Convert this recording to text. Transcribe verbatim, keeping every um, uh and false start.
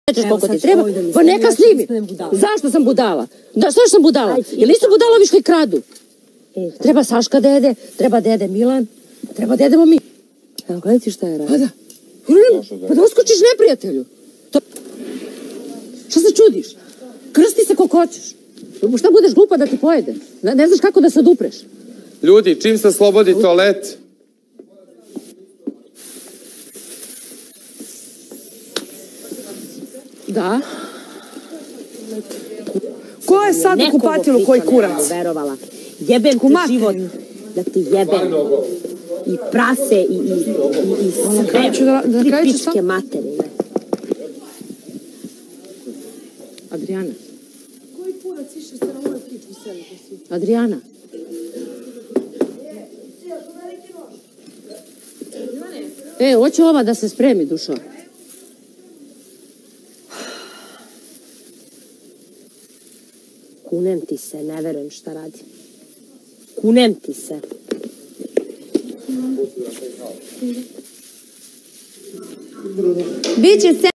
Rečeš koliko ti treba, pa neka snimi. Zašto sam budala? Da, što sam budala? Jer nisu budala ovi što i kradu. Treba Saška dede, treba dede Milan, treba dedemo mi. Evo, gledaj ti šta je radi. Pa da. Pa da uskočiš neprijatelju. Šta se čudiš? Krsti se koliko hoćeš. Šta budeš glupa da ti pojede? Ne znaš kako da se odupreš. Ljudi, čim se slobodi toalet... Da. Ko je sad u kupatilu koji kurac? Verovala. Jebem ti život. Da ti jebem. I prase i sve. Ti pičke materine. Adriana. Adriana. E, hoće ova da se spremi, dušo. Kunem ti se, ne verujem šta radi. Kunem ti se. Biće se